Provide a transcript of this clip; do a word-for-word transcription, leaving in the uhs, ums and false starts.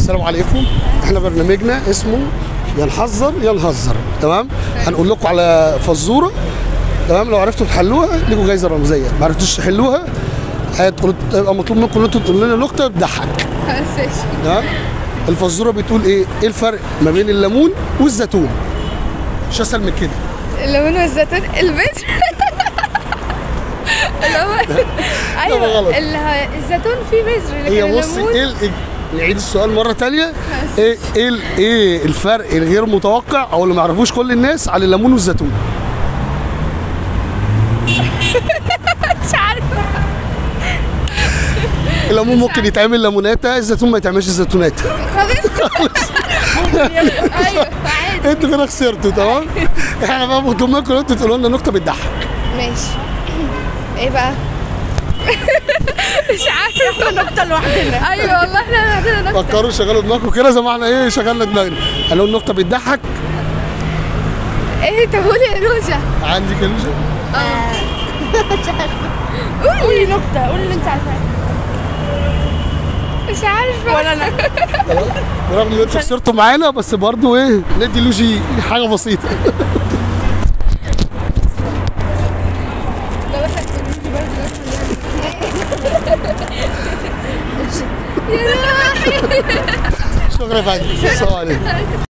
السلام عليكم. احنا برنامجنا اسمه يا نحذر يا نهزر، تمام؟ هنقول لكم على فزوره، تمام؟ لو عرفتوا تحلوها ليكوا جايزه رمزيه، ما عرفتوش تحلوها هيبقى مطلوب منكم ان انتوا تقولوا لنا نكته تضحك. تمام؟ الفزوره بتقول ايه؟ ايه الفرق ما بين الليمون والزيتون؟ مش اسهل من كده. الليمون والزيتون البذر. اللي هو ايوه الزيتون فيه بذر، لكن هي بصي ايه نعيد السؤال مره ثانيه. ايه ايه ايه الفرق الغير متوقع او اللي ما يعرفوش كل الناس على الليمون والزيتون؟ مش عارفه. الليمون ممكن يتعمل ليموناته، الزيتون ما يتعملش زيتوناته. خلاص. ايوه عادي. انتوا كده خسرتوا، تمام؟ احنا بقى مطلوب منكم انتوا تقولوا لنا نكته بتضحك. ماشي. ايه بقى؟ مش عارفه. احنا نكته لوحدنا. ايوه والله احنا عندنا نكته. فكروا شغلوا دماغكم كده زي ما احنا ايه شغلنا دماغنا. هنقول نكته بتضحك. ايه؟ طب قولي يا روجا. عندك يا روجا؟ اه مش عارفه. قولي نكته، قولي اللي انت عارفاه. مش عارفه. ولا انا. رغم ان انتوا خسرتوا معانا بس برضه ايه ندي لوجي حاجه بسيطه. شكرا يا فندم. السلام عليكم.